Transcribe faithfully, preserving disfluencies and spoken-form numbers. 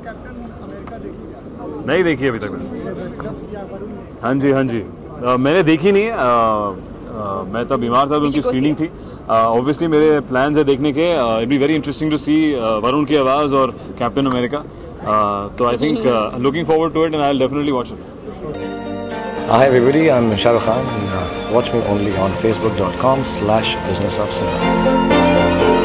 नहीं देखी अभी तक। हाँ जी हाँ जी, uh, मैंने देखी नहीं है, uh, uh, मैं तब बीमार था, उनकी स्क्रीनिंग थी। ऑब्वियसली uh, मेरे प्लान्स है देखने के। It be very interesting to see Varun की आवाज़ और कैप्टन अमेरिका, तो I think looking forward to it and I will definitely watch it. Hi everybody, I'm Shah Rukh Khan and uh, watch me only on facebook dot com slash business of cinema.